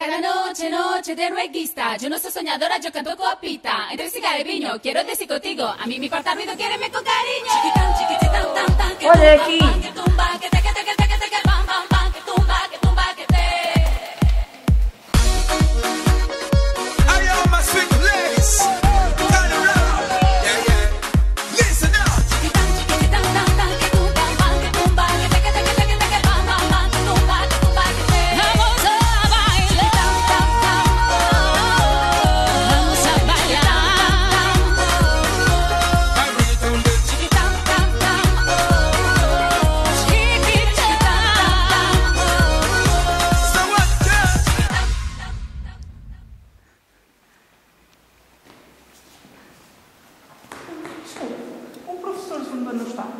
Cada noche, noche de rueguista, yo no soy soñadora, yo canto copita. Entre cigarro y viño, quiero decir contigo, a mí me importa ruido, quiéreme con cariño. Chiquitán, chiquitán, tan, tan, que olha aqui. Que tumba, que te, bam, bam, bam, que tumba, que te. I am my sweet ladies. Turn around. Yeah, yeah. Listen up. Chiquitán, chiquitán, tan, tan, que tumba, que tumba, que te, bam, bam, bam, que tumba, que te. Vamos a bailar. Vamos a bailar. Chiquitán, tan, tan. So what, girl? O professor Zumba não está.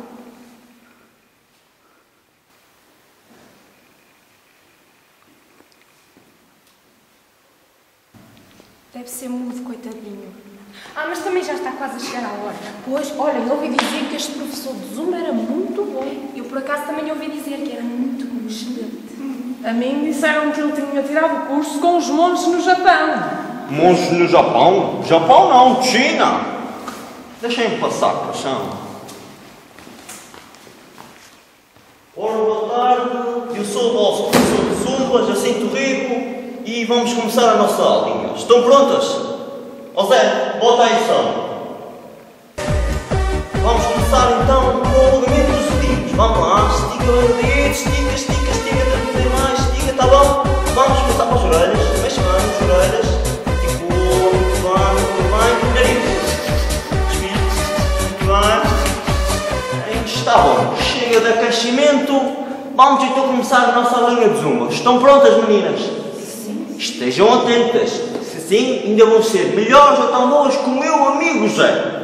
Deve ser mudo, coitadinho. Mas também já está quase a chegar à hora. Pois, olha, eu ouvi dizer que este professor de Zumba era muito bom. Eu, por acaso, também ouvi dizer que era muito bom, excelente. A mim disseram que ele tinha tirado o curso com os monges no Japão. Monges no Japão? Japão não, China! Deixem-me passar, paixão. Ora, boa tarde. Eu sou o vosso professor de Zumba, Jacinto Rico, e vamos começar a nossa aulinha. Estão prontas? Ó Zé, bota aí som. Vamos começar então com o alongamento dos dedinhos. Vamos lá, estica o dedo, estica, tem mais, estica, tá bom? Vamos começar com as orelhas, mexe bem as orelhas. Articula, muito bem, nariz. Respira, muito bem. Está bom, chega de aquecimento. Vamos então começar a nossa linha de Zumba. Estão prontas, meninas? Sim. Estejam atentas. Se sim, ainda vão ser melhores ou tão boas como o meu amigo Zé.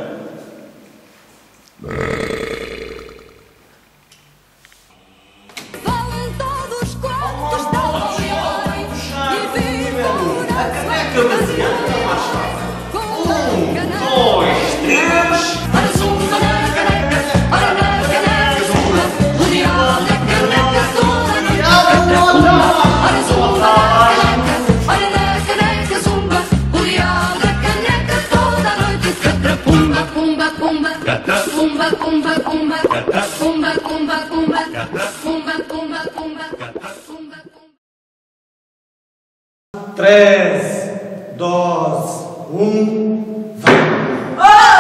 Vão todos quantos estão e vivam A caneca vazia, mais fácil. 2, 3. Ora zumba na caneca, ora na caneca zumba, o diabo da caneca toda noite canta pumba. Ora zumba na caneca zumba, o diabo da caneca toda noite canta pumba, pumba, pumba, pumba, pumba, pumba, pumba, pumba, pumba, pumba, pumba, pumba, pumba. 3, 2, 1, vai! Ah!